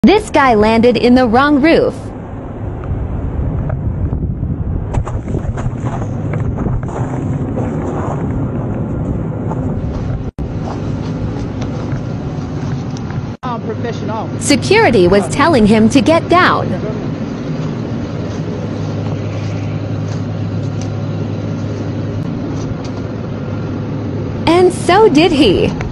This guy landed in the wrong roof. Professional. Security was telling him to get down. And so did he.